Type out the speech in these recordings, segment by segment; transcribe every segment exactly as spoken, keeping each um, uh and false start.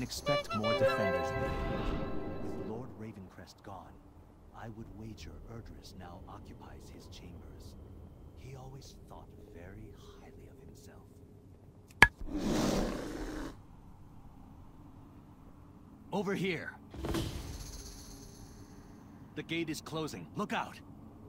expect more defenders. With Lord Ravencrest gone, I would wager Erdris now occupies his chambers. He always thought very highly of himself. Over here! The gate is closing. Look out!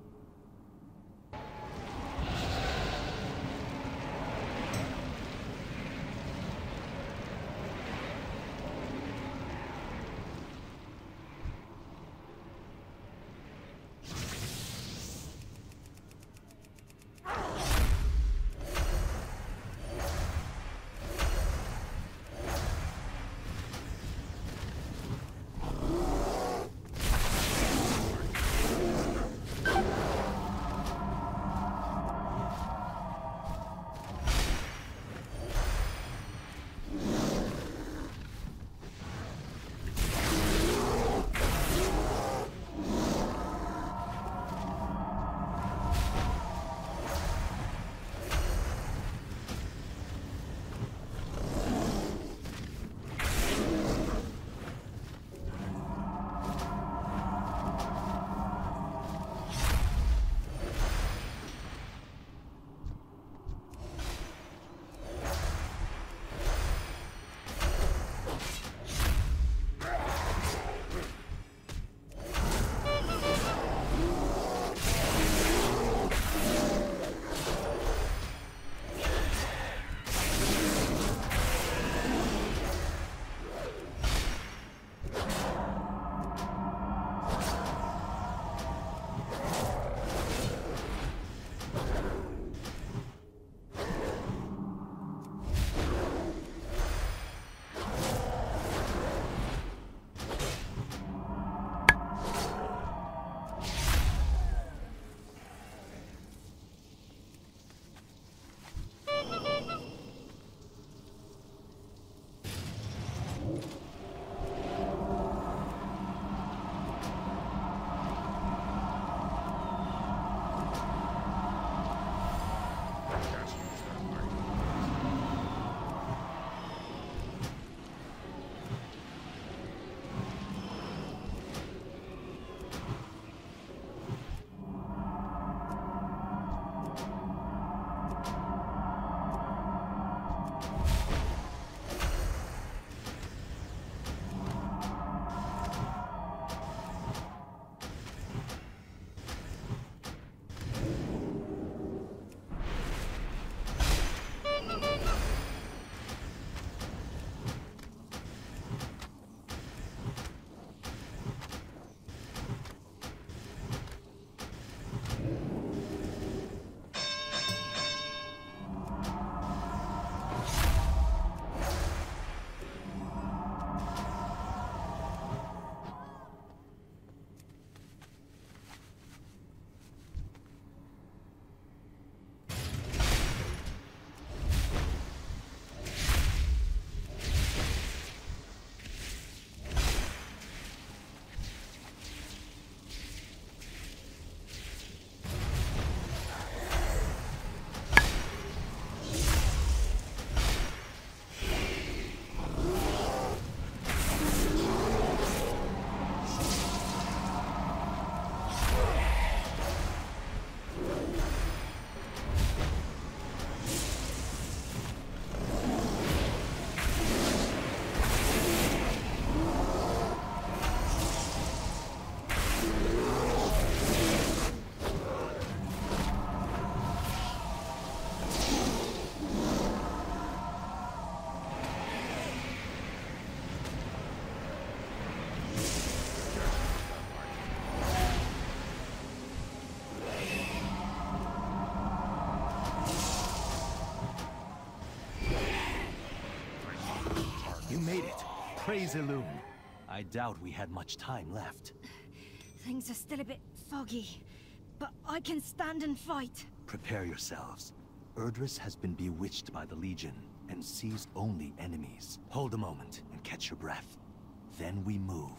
Praise Elune. I doubt we had much time left. Things are still a bit foggy, but I can stand and fight. Prepare yourselves. Erdris has been bewitched by the Legion and sees only enemies. Hold a moment and catch your breath. Then we move.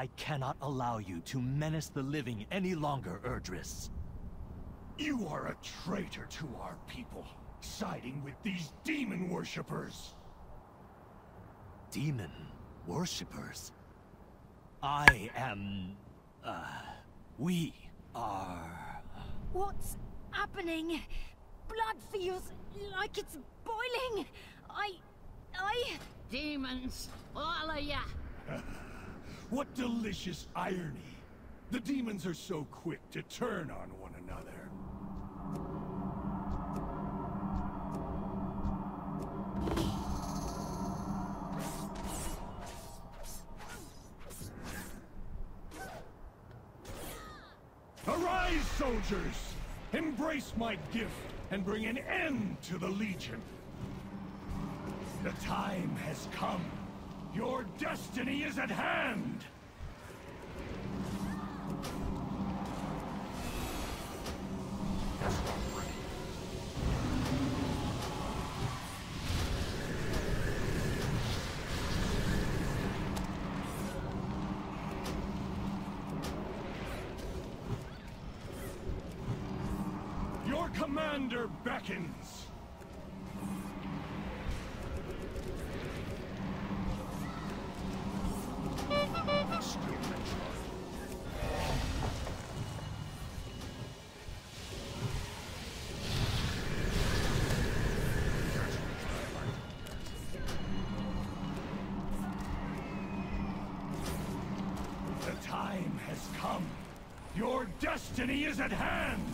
I cannot allow you to menace the living any longer, Erdris. You are a traitor to our people, siding with these demon worshippers. Demon worshippers? I am... Uh... We are... What's happening? Blood feels like it's boiling. I... I... Demons, all of ya. What delicious irony. The demons are so quick to turn on one another. Arise, soldiers! Embrace my gift and bring an end to the Legion. The time has come. Your destiny is at hand! Your commander beckons. The time has come. Your destiny is at hand.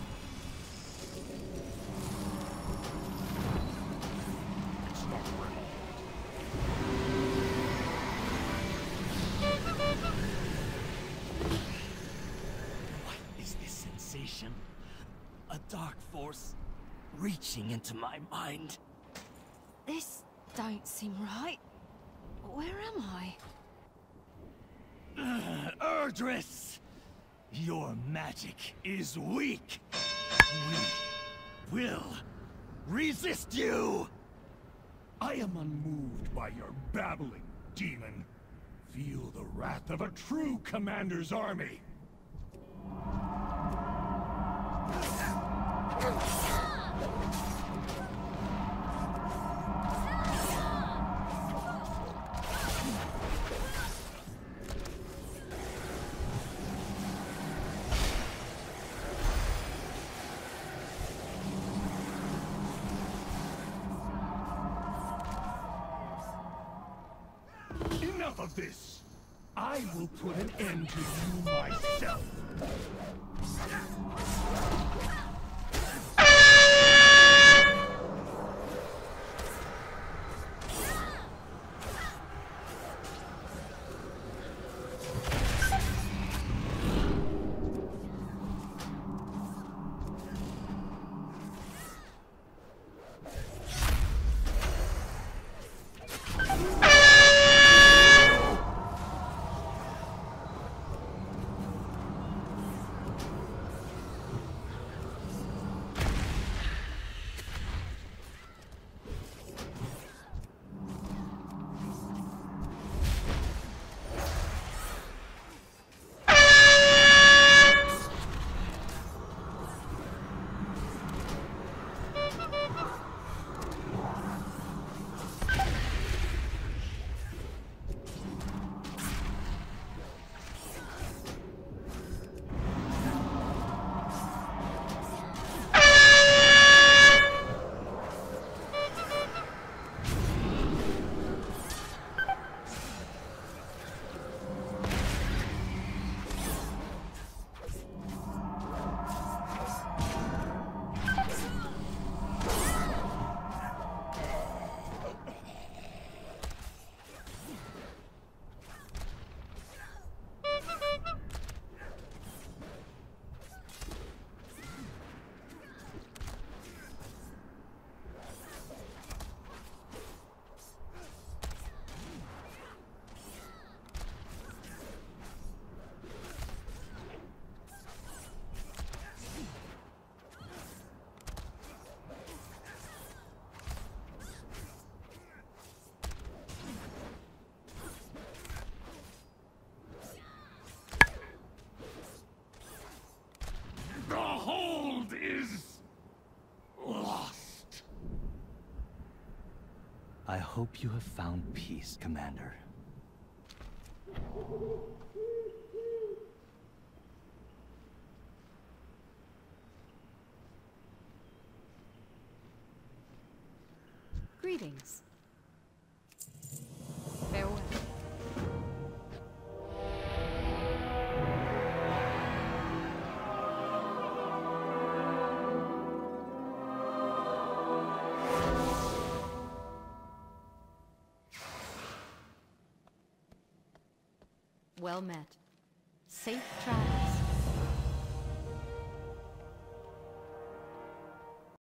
A dark force reaching into my mind. This don't seem right. Where am I? Uh, Erdris! Your magic is weak. We will resist you! I am unmoved by your babbling, demon. Feel the wrath of a true commander's army. Enough of this! I will put an end to you myself! hope you have found peace, Commander. Greetings. Farewell. Well met. Safe travel.